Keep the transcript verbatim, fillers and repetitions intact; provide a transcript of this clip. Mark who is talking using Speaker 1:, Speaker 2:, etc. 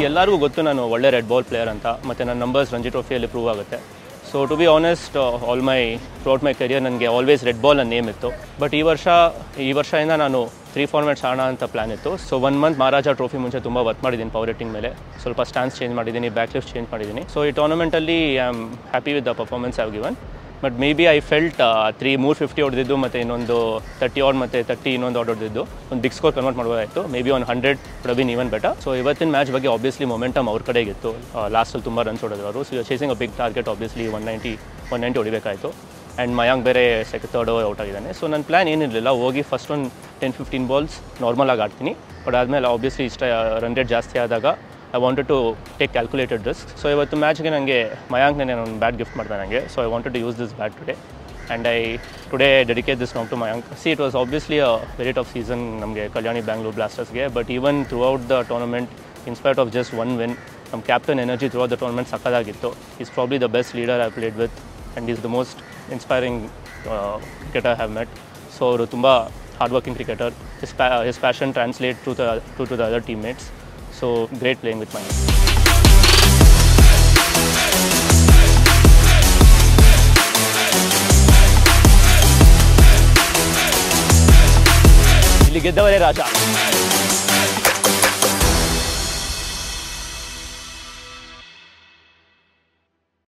Speaker 1: ಎಲ್ಲರಿಗೂ ಗೊತ್ತು ನಾನು ಒಳ್ಳೆ ರೆಡ್ ಬಾಲ್ ಪ್ಲೇಯರ್ ಅಂತ, ಮತ್ತು ನನ್ನ ನಂಬರ್ಸ್ ರಂಜಿ ಟ್ರೋಫಿಯಲ್ಲಿ ಪ್ರೂವ್ ಆಗುತ್ತೆ. So to be honest, all my throughout my career ನನಗೆ ಆಲ್ವೇಸ್ ರೆಡ್ ಬಾಲ್ ನನ್ನ ನೇಮ್ ಇತ್ತು. ಬಟ್ ಈ ವರ್ಷ ಈ ವರ್ಷದಿಂದ ನಾನು ತ್ರೀ ಫಾರ್ಮ್ಯಾಟ್ಸ್ ಆಡೋಣ ಅಂತ ಪ್ಲ್ಯಾನ್ ಇತ್ತು. So one month Maharaja trophy ಮುಂಚೆ ತುಂಬ ವರ್ಕ್ ಮಾಡಿದ್ದೀನಿ ಪವರ್ ರೇಟಿಂಗ್ ಮೇಲೆ. ಸ್ವಲ್ಪ ಸ್ಟ್ಯಾನ್ಸ್ ಚೇಂಜ್ ಮಾಡಿದ್ದೀನಿ, ಬ್ಯಾಕ್ ಲಿಫ್ಟ್ ಚೇಂಜ್ ಮಾಡಿದ್ದೀನಿ. ಸೊ ಈ ಟೂರ್ನಮೆಂಟಲ್ಲಿ I am happy with the performance have given. But maybe I felt three ಮೂರು ಫಿಫ್ಟಿ ಹೊಡೆದಿದ್ದು ಮತ್ತು ಇನ್ನೊಂದು ತರ್ಟಿ ಆಡ್ ಮತ್ತು ತರ್ಟಿ ಇನ್ನೊಂದು ಆಡ್ ಹೊಡೆದಿದ್ದು ಒಂದು ಬಿಗ್ ಸ್ಕೋರ್ ಕನ್ವರ್ಟ್ ಮಾಡ್ಬೋದಾಯಿತು. ಮೇ ಬಿ ಒಂದು hundred would been even better. So ಇವತ್ತಿನ ಮ್ಯಾಚ್ ಬಗ್ಗೆ ಆಬ್ವಿಯಸ್ಲಿ ಮೊಮೆಂಟಮ್ ಅವ್ರ ಕಡೆಗಿತ್ತು. ಲಾಸ್ಟಲ್ಲಿ ತುಂಬ ರನ್ಸ್ ಹೊಡೆದ್ರು ಅವರು. So chasing a big target, obviously one ninety one ninety ಹೊಡಿಬೇಕಾಯಿತು. ಆ್ಯಂಡ್ ಮಯಾಂಕ್ ಬೇರೆ ಸೆಕೆಂಡ್ ಥರ್ಡ್ ಓವರ್ ಔಟ್ ಆಗಿದ್ದಾನೆ. ಸೊ ನನ್ನ ಪ್ಲ್ಯಾನ್ ಏನಿರಲಿಲ್ಲ, ಹೋಗಿ ಫಸ್ಟ್ ಒಂದು ಟೆನ್ ಫಿಫ್ಟೀನ್ ಬಾಲ್ಸ್ ನಾರ್ಮಲಾಗಿ ಆಡ್ತೀನಿ. ಬಟ್ ಆದಮೇಲೆ ಆಬ್ವಿಯಸ್ಲಿ ಇಷ್ಟ ರನ್ ರೇಟ್ ಜಾಸ್ತಿ ಆದಾಗ I wanted to take calculated risk. So ಇವತ್ತು ಮ್ಯಾಚ್ಗೆ ನನಗೆ ಮಯಾಂಕ್ನೇ ಒಂದು ಬ್ಯಾಟ್ ಗಿಫ್ಟ್ ಮಾಡಿದೆ ನನಗೆ. So I wanted to use this bat today. And I today dedicate this song to Mayank. See, it was obviously a very tough season namge Kalyani Bengaluru Blasters ge, but even throughout the tournament, in spite of just one win, ನಮ್ಮ captain energy throughout the tournament ಸಕ್ಕದಾಗಿತ್ತು. He's probably the best leader I've played with, and he's the most inspiring uh, cricketer I have met. So ಅವರು ತುಂಬ hardworking cricketer. His, pa his passion translates to the to, to the other teammates. So great playing with Mayank. ಇಲ್ಲಿ ಗೆದ್ದವರೇ ರಾಜ.